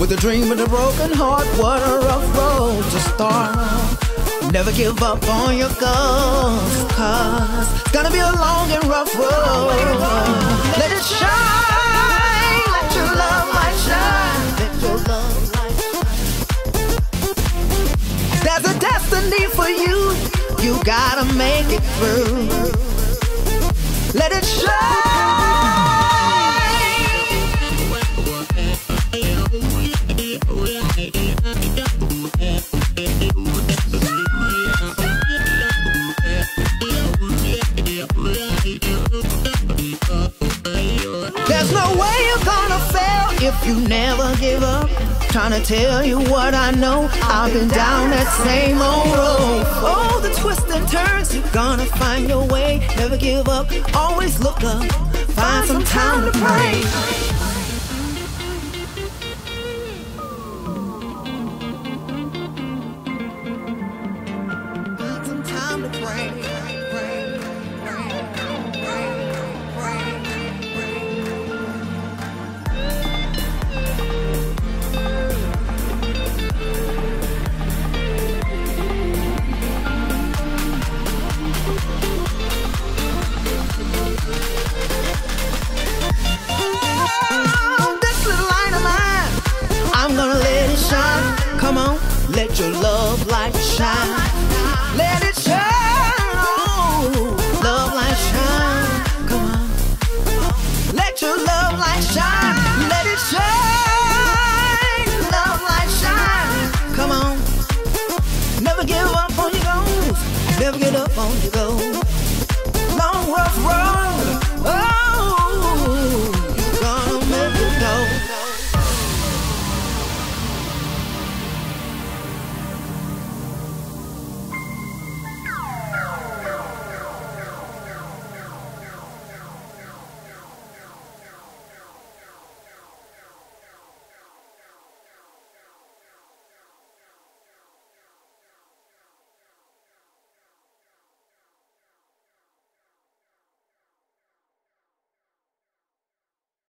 with a dream and a broken heart. What a rough road to start on. Never give up on your goals, 'cause it's gonna be a long and rough road. Let it shine, let your love light shine, let your love light shine. There's a destiny for you, you gotta make it through. Let it shine. There's no way you're gonna fail if you never give up. Trying to tell you what I know, I've been down that same old road. Oh, the twists and turns, you're gonna find your way. Never give up, always look up, find some time to pray. Find some time to pray. Come on, let your love light shine. Let it shine, oh, love light shine. Come on, let your love light shine. Let it shine, love light shine. Come on, never give up on your goals. Never get up on your goals.